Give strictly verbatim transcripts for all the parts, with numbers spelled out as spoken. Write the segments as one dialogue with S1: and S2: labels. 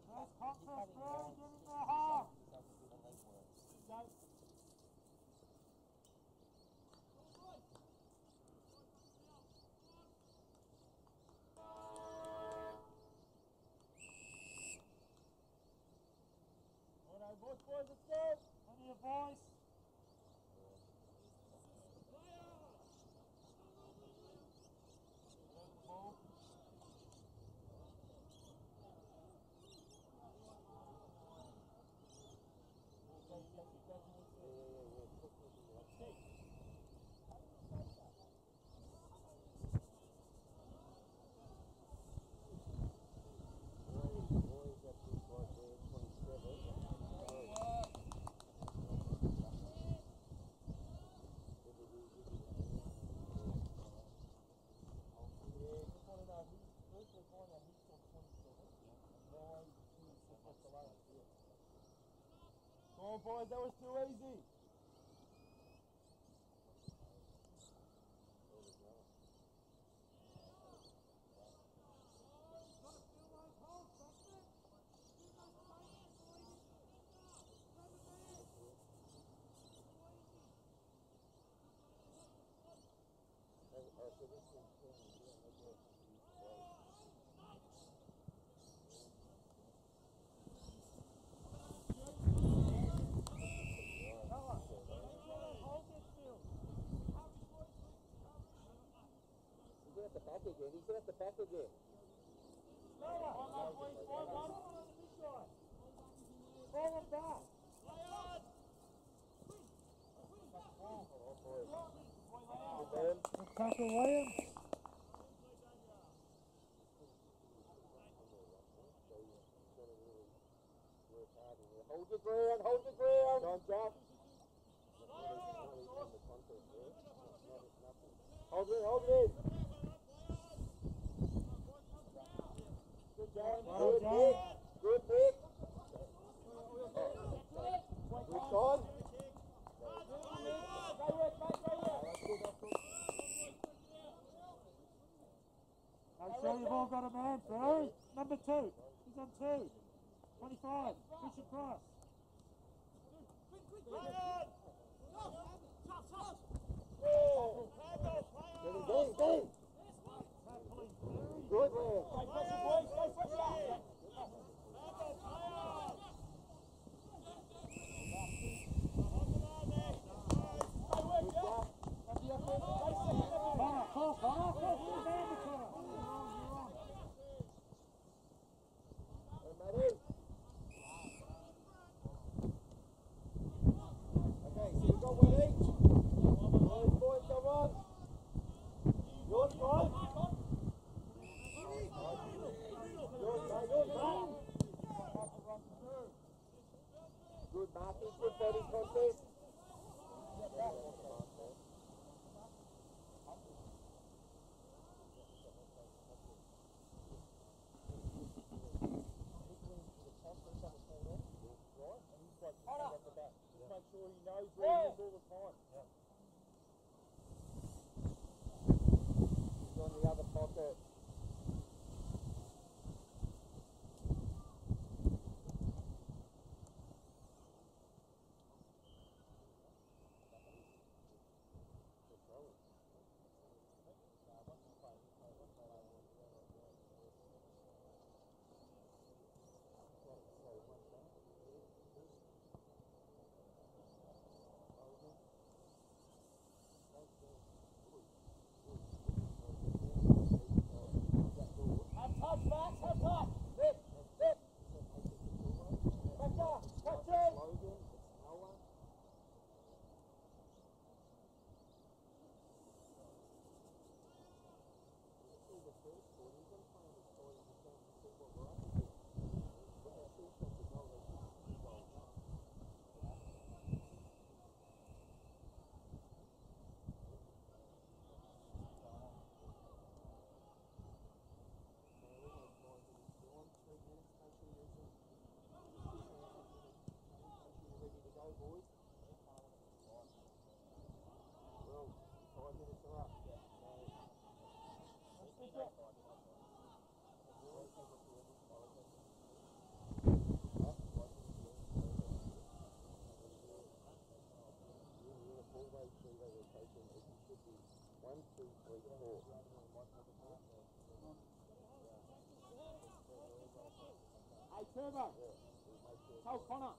S1: First contest, bro. Give him the half. Go. Boys, boys, let's go! Plenty of voice. Come on, boys, that was too easy.
S2: Back again. He's at the back again.
S1: Ball him back. Tackle Williams.
S2: Hold your ground, hold your ground. Don't drop. Hold it, hold it. Good,
S1: Well done.
S2: Nick. Good, Nick. Good shot.
S1: Make sure you've all got a man, bro. Number two. He's on two. twenty-five. Richard Cross.
S2: Get him, get him, get him. Good, man.
S1: Connor, call, Connor. Call, full down the corner.
S2: Hey, Matty. Okay, so we got one each. Boys, boys, come on. Yours, boys. Yours, mate, yours, mate. Good, Martin. Good body contest. Just make sure he knows where he is all the time. Yeah. He's on the other pocket. two, three, four.
S1: Hey, Turbo. Tell Connor.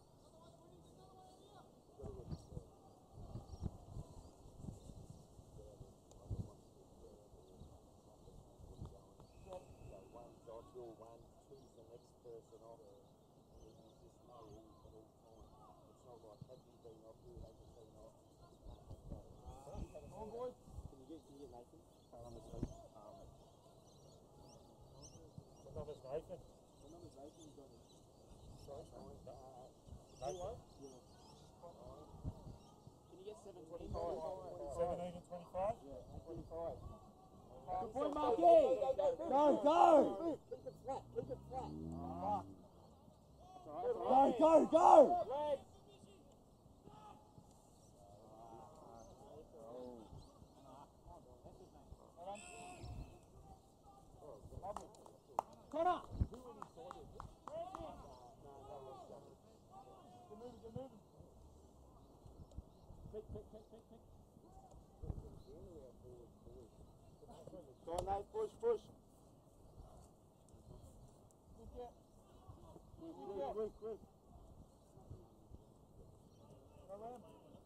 S2: Your one, two's the next person off, and you just know all at all time. It's not like have you been off, you haven't been off. Come on, boys. Can you get, can you get Nathan? What number's Nathan? Um,
S1: What number's Nathan?
S2: what number's Nathan? He's on it.
S1: Sorry?
S2: Uh,
S1: Nathan?
S2: yeah.
S3: Can you get seven twenty-five?
S1: seventeen and twenty-five?
S2: Yeah, twenty-five.
S3: Good boy, Marky!
S2: Go, go! Keep it flat, keep it flat.
S3: Go,
S2: go, go!
S3: Legs! Connor! You're moving, you're moving. Kick, kick, kick, kick, kick.
S2: Go on, Nate, push, push.
S3: Good get.
S2: Quick, quick, quick, quick.
S3: Go around.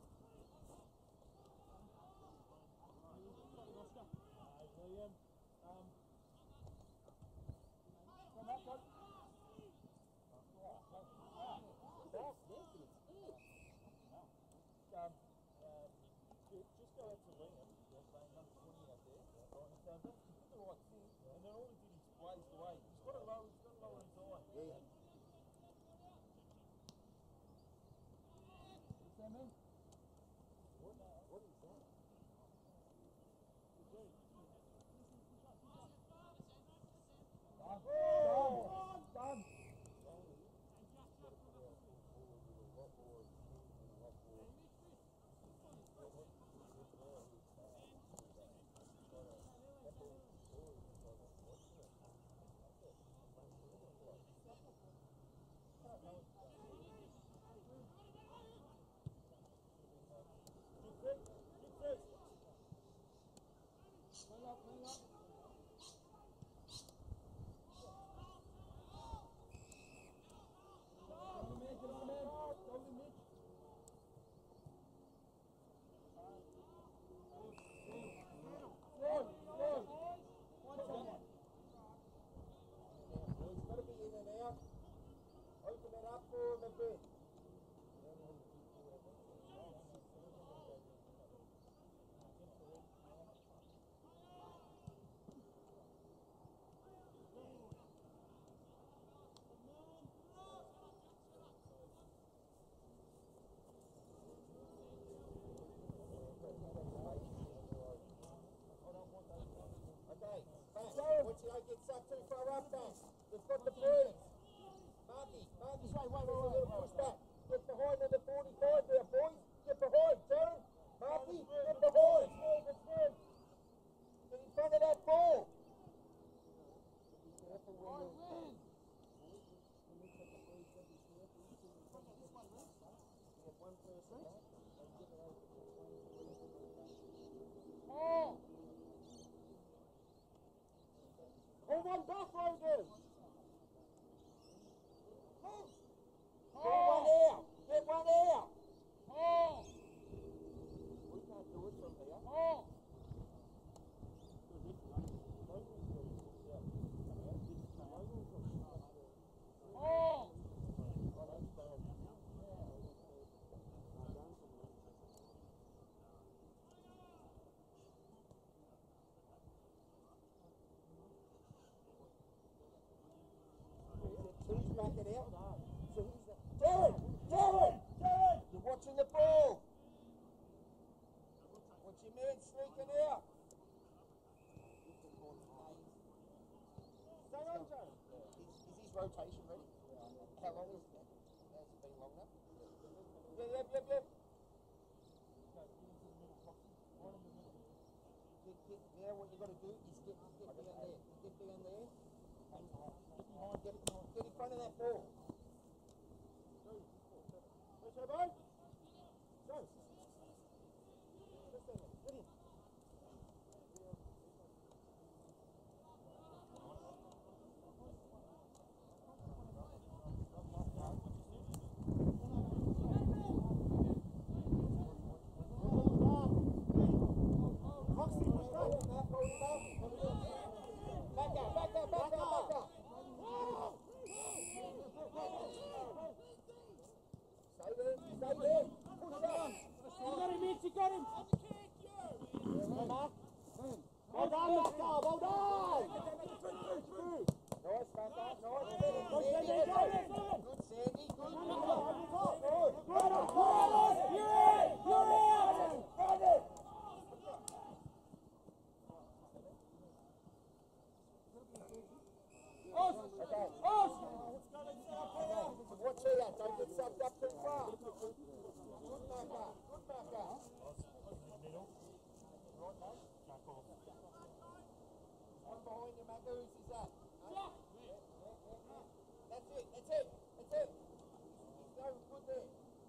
S3: William. Um, come up, go. Um, um, ju- just go out to Liam, just saying number twenty out there, right, and um, just put the right thing, and then all he did is blazed away. He's got to lower, he's got to lower his eye.
S2: Yeah.
S3: What's that mean?
S2: What, what is that?
S3: Done. Done. Done.
S2: It's got to be in and out. Open it up for him a bit. Okay, back. Once you don't get sucked too far up, back. They've got the points. Marky, Marky, wait, wait, wait, wait, push back. Get behind in the forty-five there, boys. Get behind, Jared. Marky, get behind. Get in front of that ball. Careful when you... Get one person.
S3: Oh!
S2: Hold on back, Logan.
S3: Oh!
S2: Get one out. Get one out.
S3: Oh!
S2: We can't do it from here.
S3: Oh! Oh!
S2: Who's back it out? So who's that? Jared! Jared! Jared! You're watching the ball. Watch your man sneaking out. Stay on, Jared. Is, is his rotation ready? How long is that? Has it been long enough? Yep, yep, yep, yep. Get, get, now what you got to do is get, get down there. Get down there. And get, get in front of that ball. Where's your ball? Go. Just there, get in. out, back out, back out, back out. Stay there, stay there. Push down.
S1: You got him, Mitch, you got him.
S2: Come on. Well done, Macca, well done. Nice, Macca, nice. Good, Sandy, good. Sandy, good.
S1: You're in, you're in. Os,
S2: Okay.
S1: Os.
S2: Okay, watch here, don't get sucked up too far. Good, Macca, good, Macca. One behind you, Macca, whose is that? Huh? That's it, that's it, that's it. Go, good there.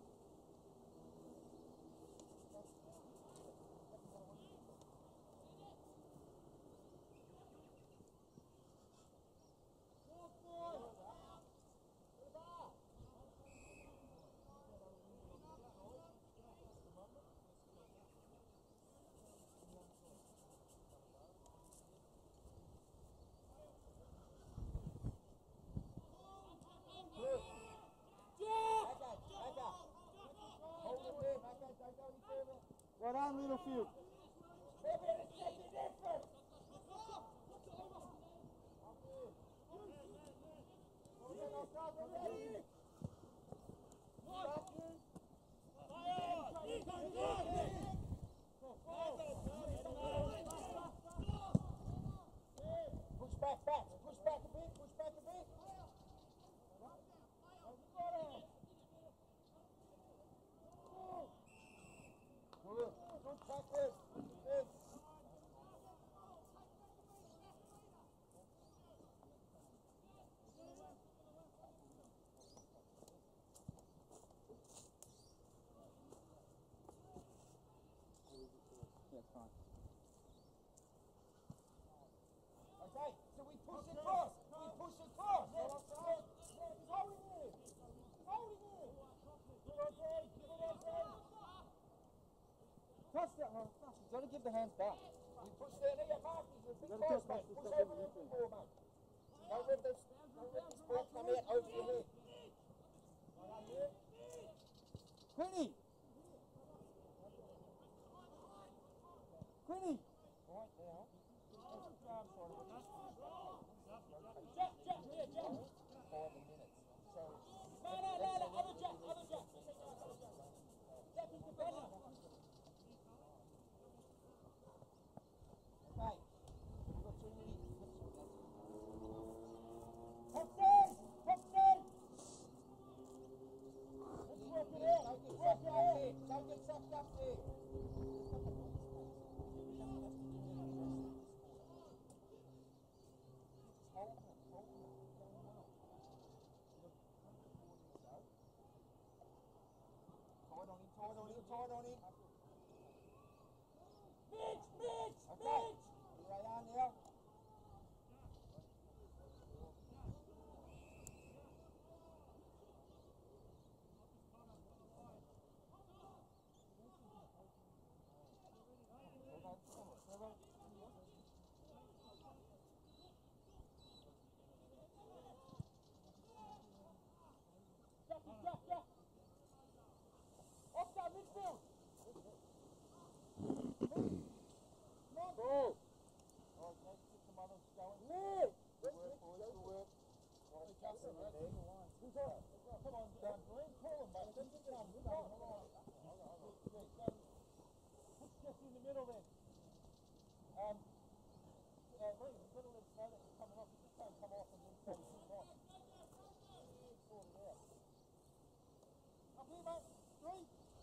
S1: Well done, Littlefield.
S2: Push back, back, push back a bit, push back a bit. Good, good tackle. Good. Okay, so we push across. We push across. He's holding it. He's holding it. Good, okay. Good, okay.
S1: Touch that one. You've got to give the hands back.
S2: We push there, there, Mark. He's a big
S1: Let it
S2: boss,
S1: touch back,
S2: mate.
S1: just
S2: Push
S1: don't
S2: over
S1: give
S2: the
S1: it
S2: ball, mate. Don't let this, don't let this ball come out over your head.
S1: Quinny. Quinny.
S2: Right now.
S3: Jack, Jack, yeah, Jack.
S2: Five minutes. So,
S3: No, no, no, no, other Jack, other Jack. Jack is the better.
S2: okay. We've got too many. Captain! Captain! Let's work it out. Don't get sucked up there. Don't get sucked up there. Tight on him, tight on him, tight on him.
S3: Mitch, Mitch,
S2: Okay.
S3: Mitch.
S2: Here I am now.
S3: Jack, Jack, Jack. Off that midfield.
S2: Ball. All right, let's get some others going. Nick! Good work, boys, good work. Want to adjust it, there. Who's on? Come on, Dan. Glenn, call him, mate. Let's get him. Come on.
S3: Put Jess in the middle then.
S2: Um, uh, Lee, you've got to let us know that it's coming off. You just don't come off and then say it's on. Sort it out. Up here, mate. Three.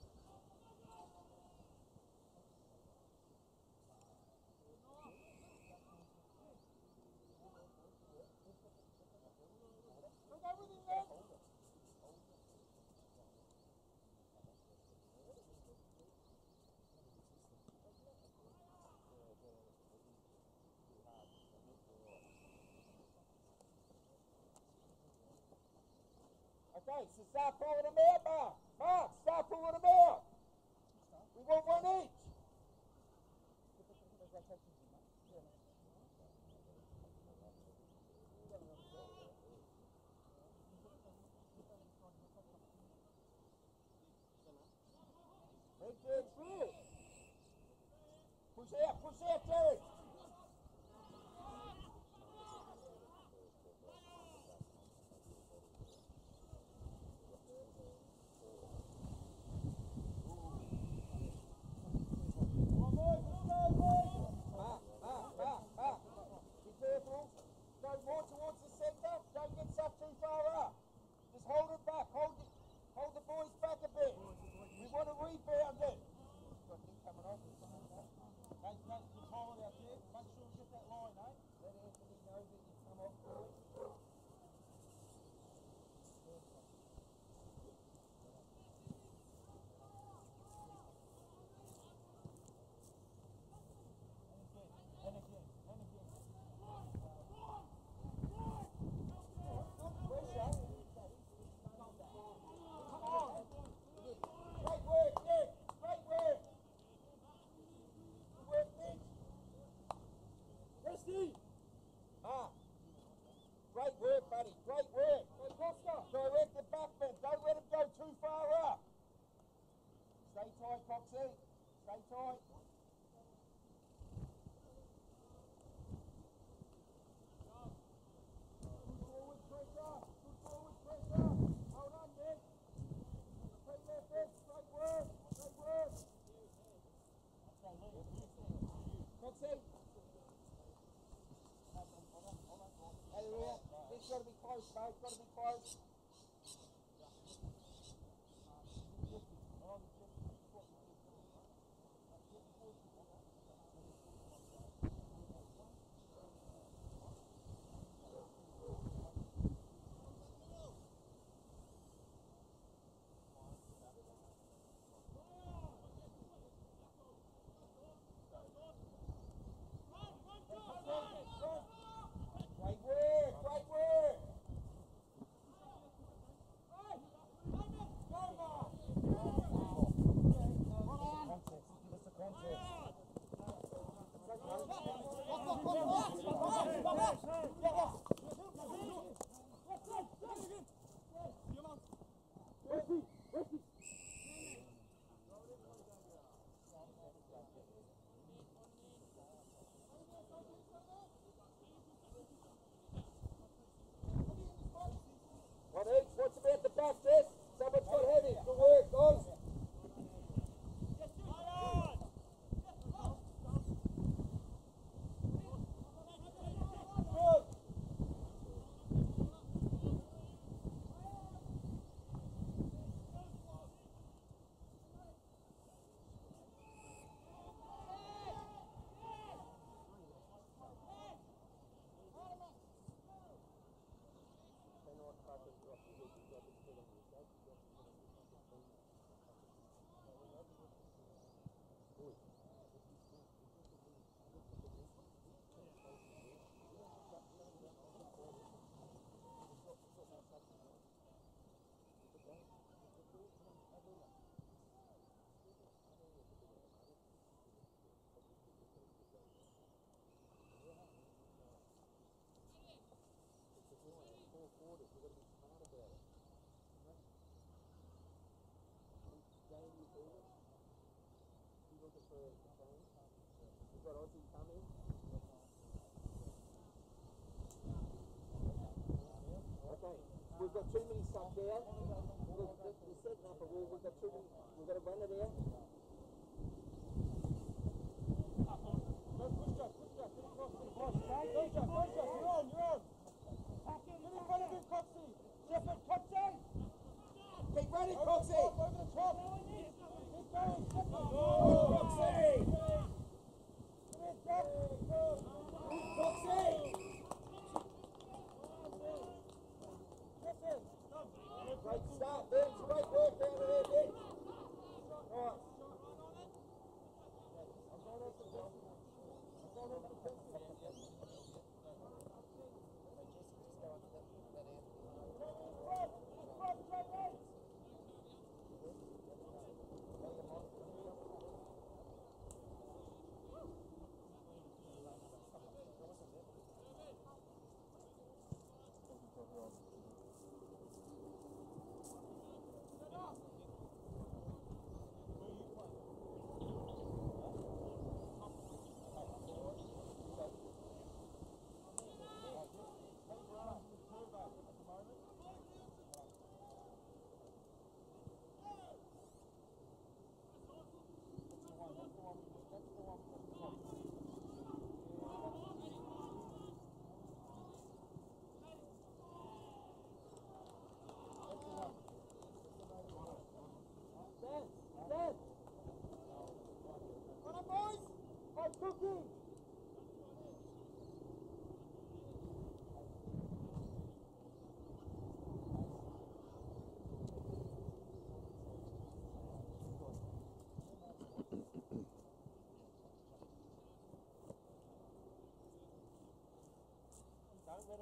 S2: Look over there, then. Okay, so start pulling them out, Mark. Mark, start pulling them out. We want one each. Push out, push out, Derek. More towards the centre, don't get sucked too far up. Just hold it back, hold the, hold the boys back a bit. We want to rebound it. Got Nick coming off.
S3: Hey, mate, you're tired out there. Make sure you get that line, eh?
S2: Let Anthony know that you come off, boys.
S3: And again, and again.
S2: Great work, Nick. Great work. Good work, Nick.
S1: Rusty!
S2: Ah. Great work, buddy. Great work. Direct the backman. Don't let him go too far up. Stay tight, Coxie. Stay tight. Good forward pressure. Good forward pressure. Hold on, Nick. Three left in. Great work. Great work. Coxie. Hallelujah. This got to be close, mate. Got to be close. Great work. Great work. One each. What's about the back, Jess? Someone's got heavy. Good work, guys. Good. We've got Aussie coming. Okay, we've got too many stuck there. We're, we're setting up a wall. We've got too many. We've got to run it out.
S3: Go push up, push up, get across to the boss. Push up, push up, you're on, you're on. Get in front of him, Coxie. Shepherd, Coxie.
S2: Keep running,
S3: Over the
S2: Coxie.
S3: top, over the top. Keep going, Shepherd.
S2: Good, Coxie.
S3: Come here, Jack.
S2: Coxie.
S3: Shepherd.
S2: Great start, Ben. Great work down there, Ben. All right.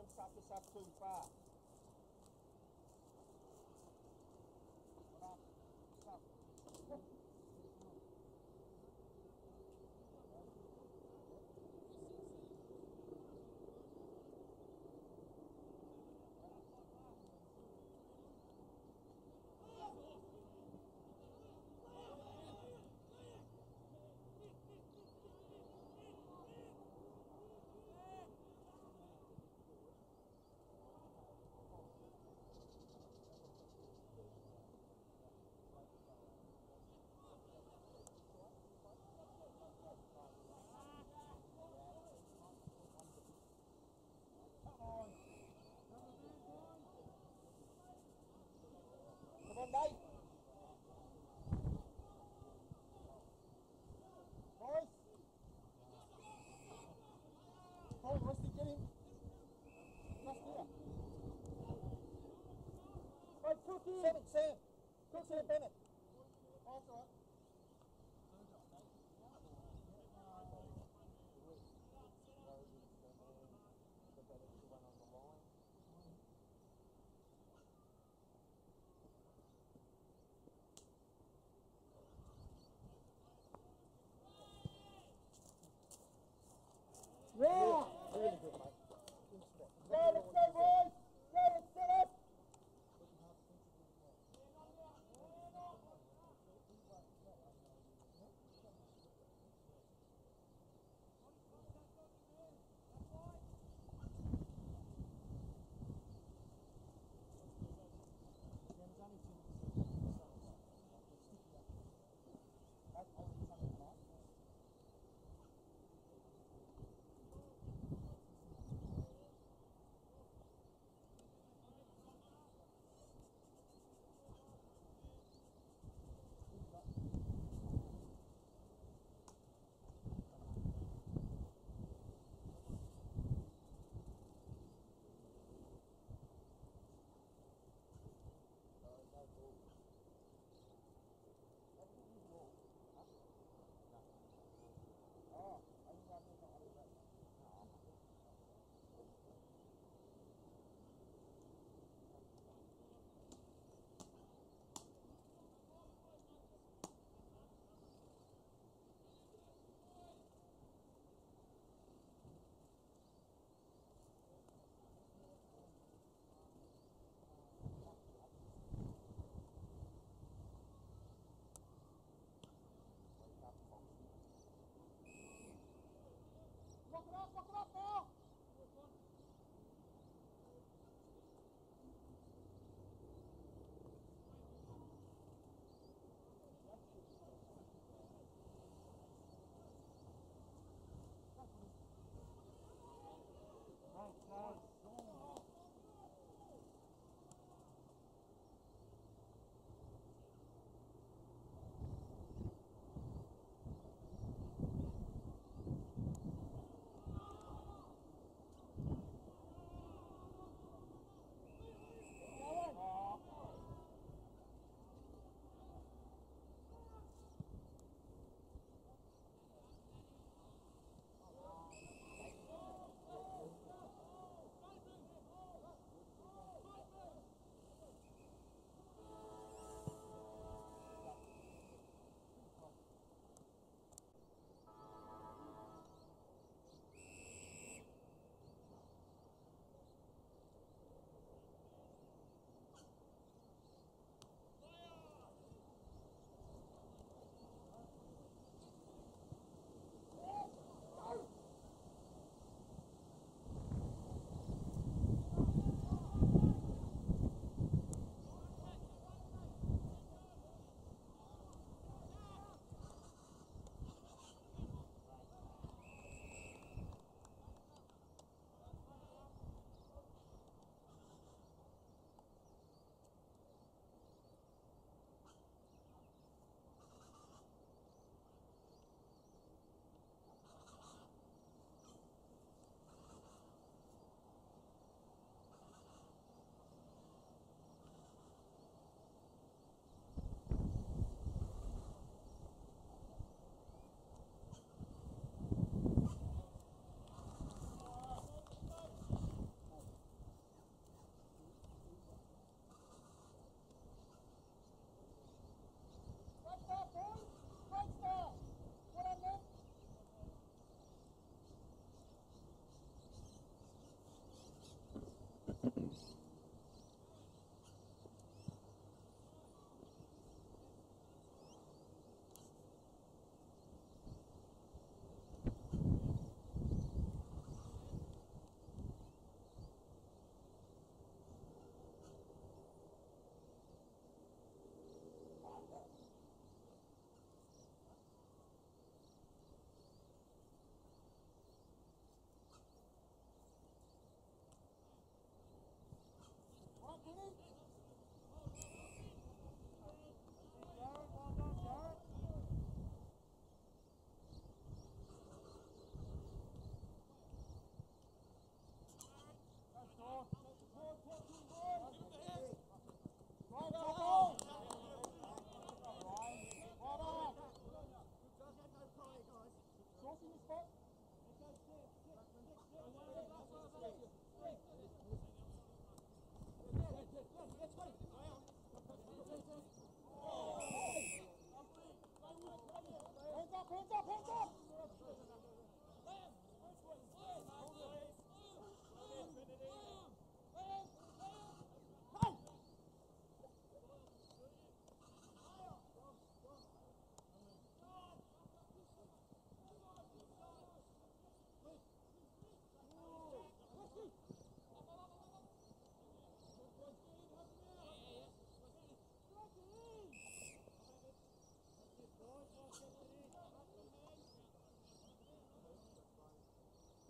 S2: tuck us up too far. Come on, Nate. Boys. Boys, let's get him. Just here. Hey, Cookie. Seven, Sam. Good Sam Bennett. Oh, that's all right.
S1: Yeah!
S2: Really good, mate. Go, let's go, boys. Go, let's set up.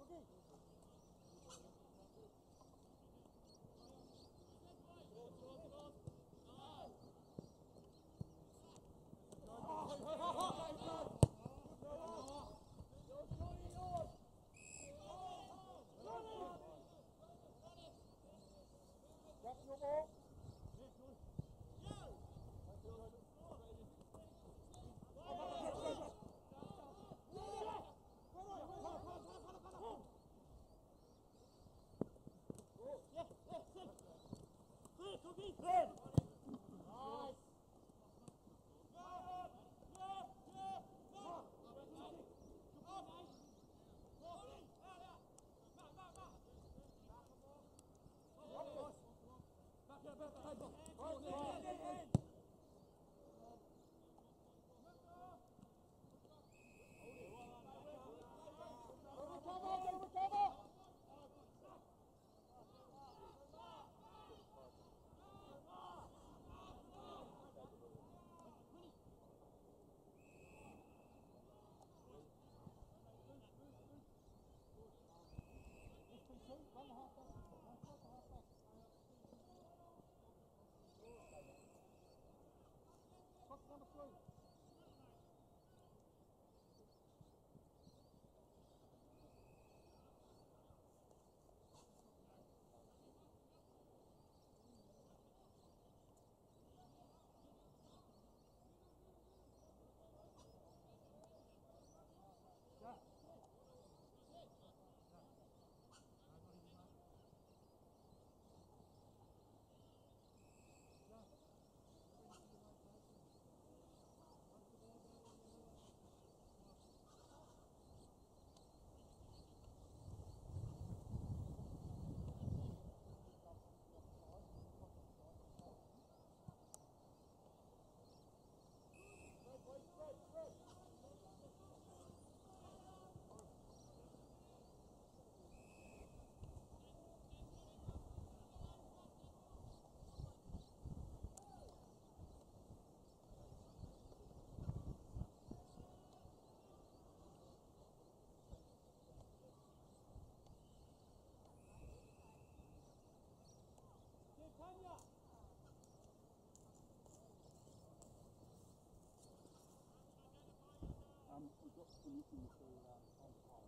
S1: Um, we've got permission to um, on file.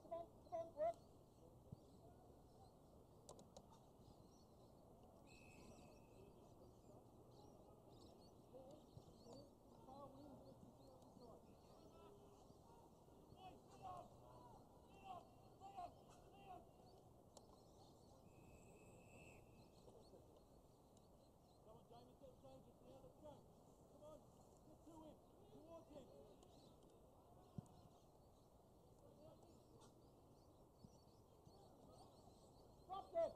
S2: come on, come on, Brooke.
S3: Come on, Jamie, get changes now. Let's go. Come on, get to him. Towards him.
S2: Drop it.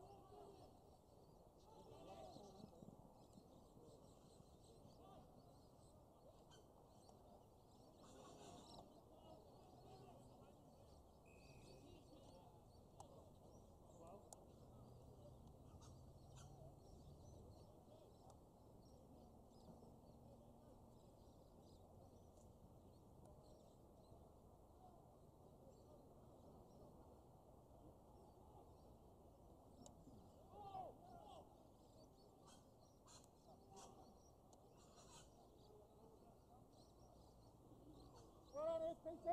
S2: Well on, S P T.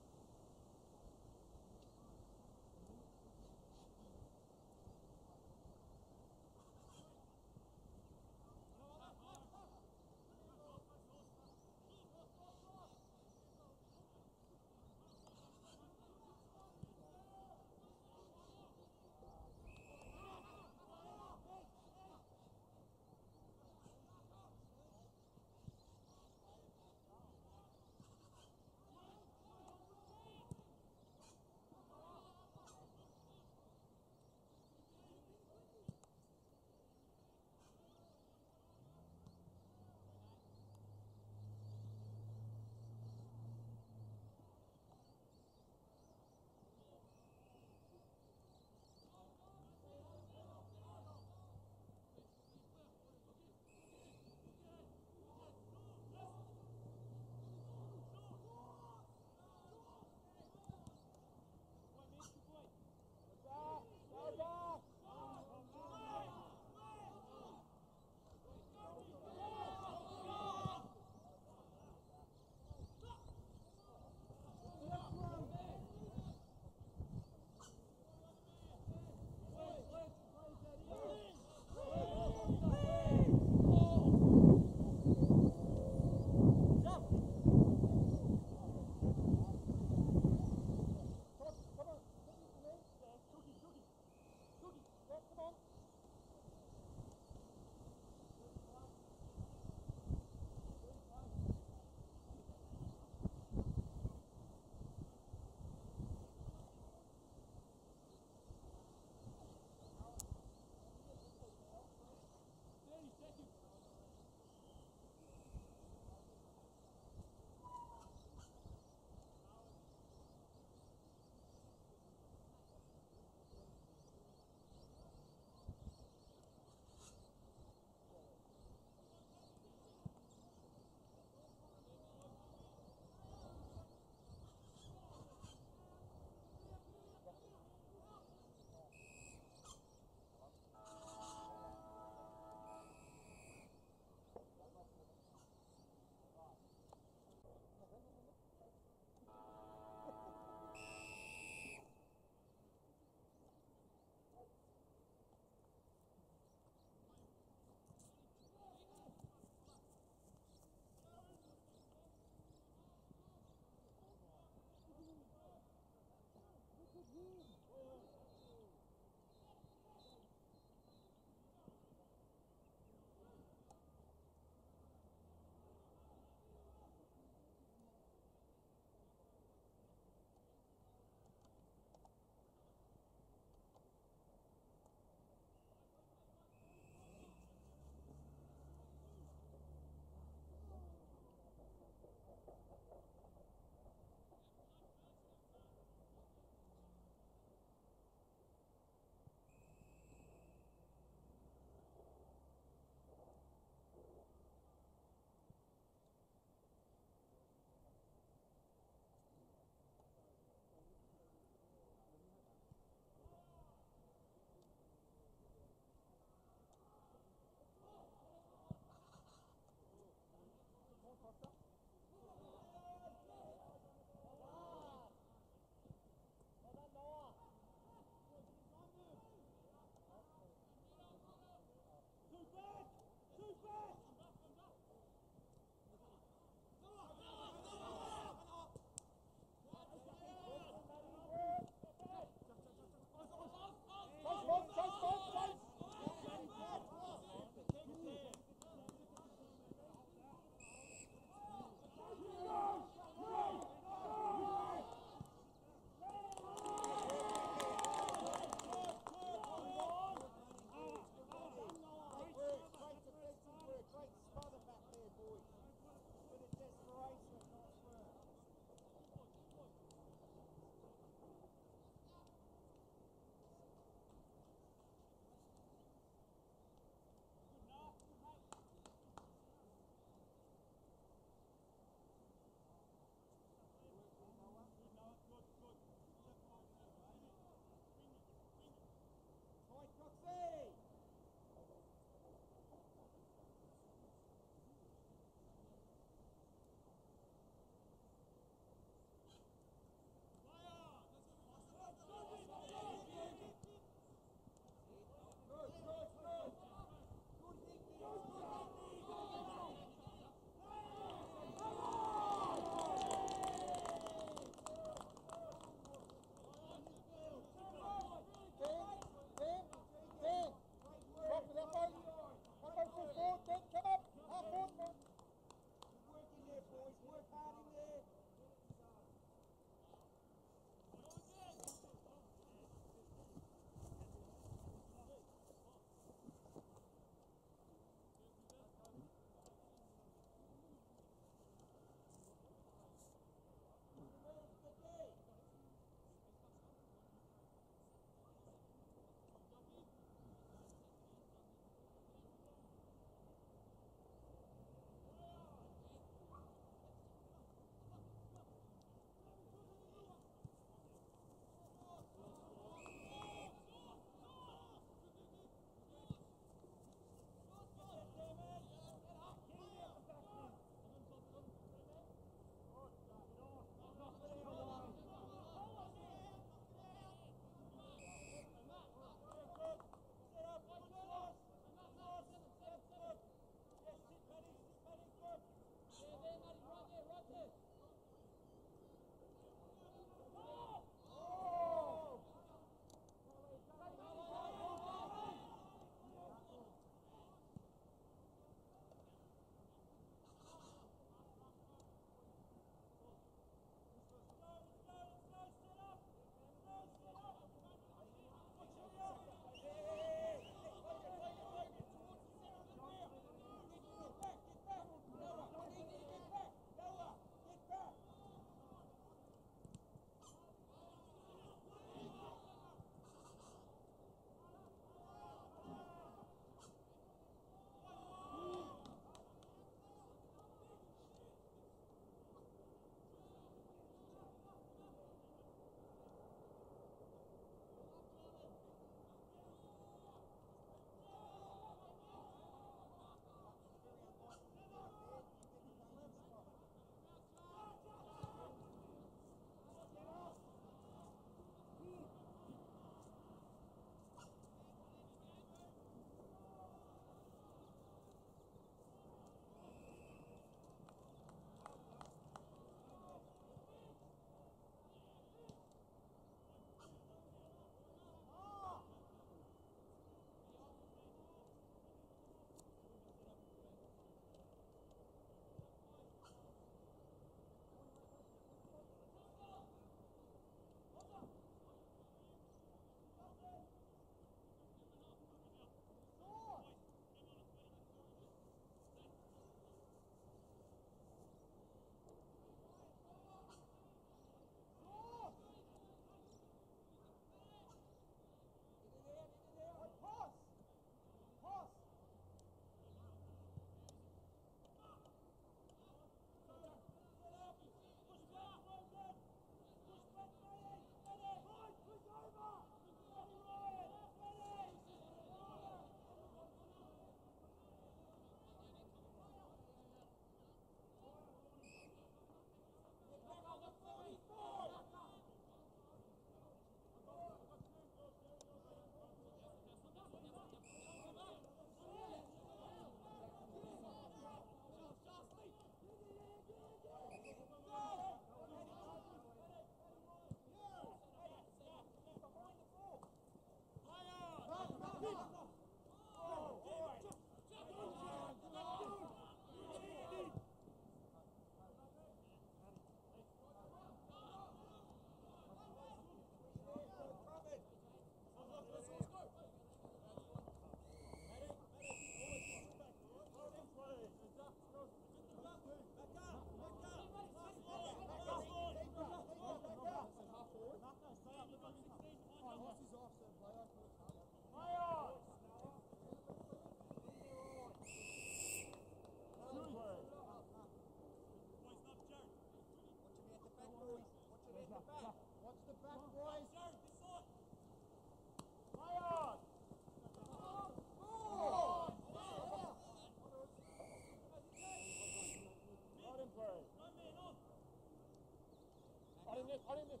S2: On him.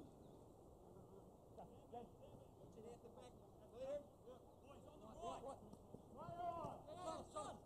S2: Watch it at the back. Clear. What? What? Son, son.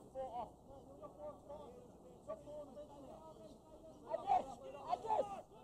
S3: foot off. Your foot's fine. Your foot on the bench now.
S2: Agnes! Agnes!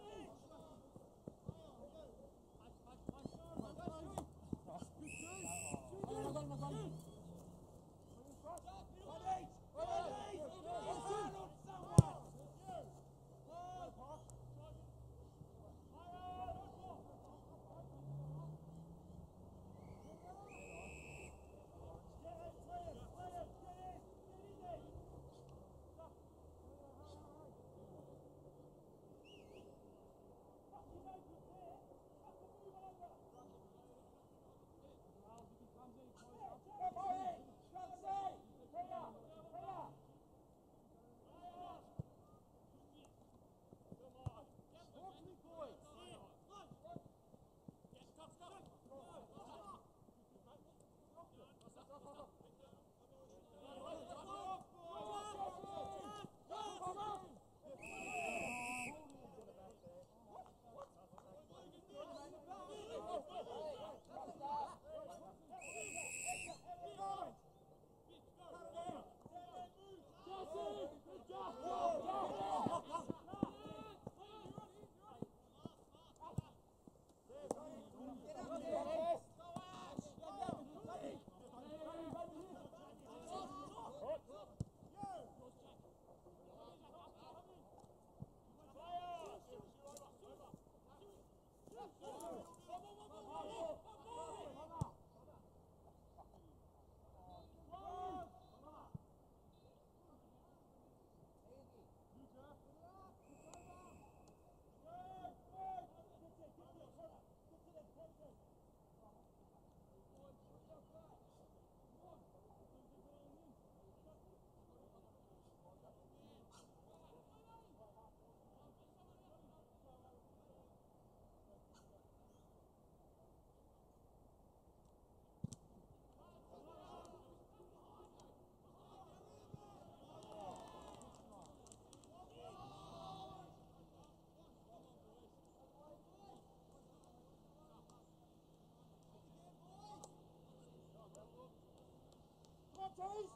S2: Cheese!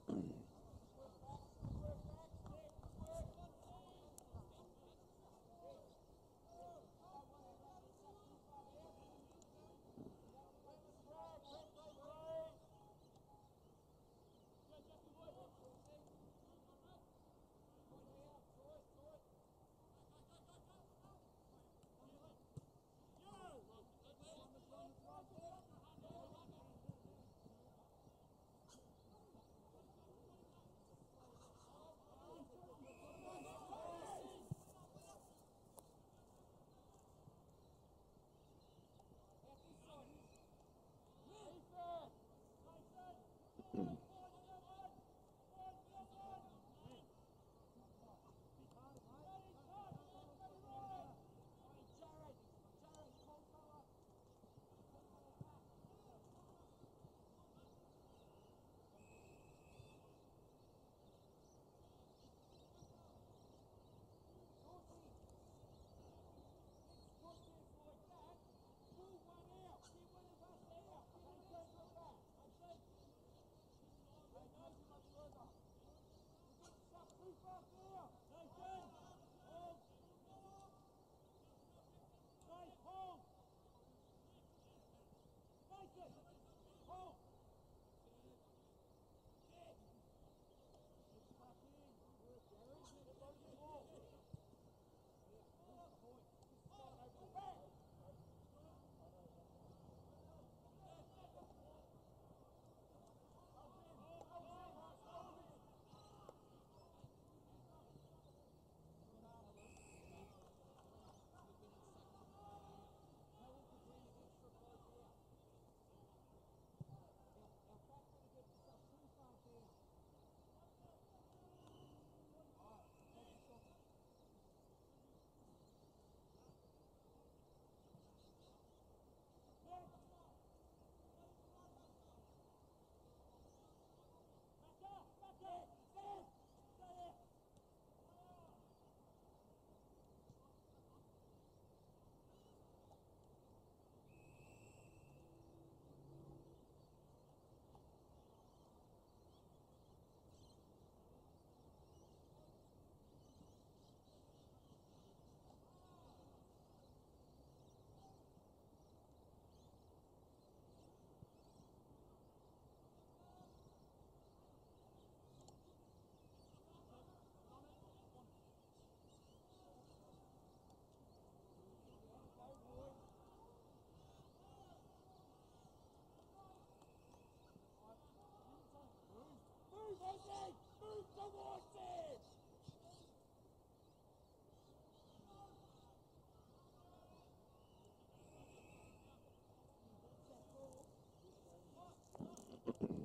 S1: Move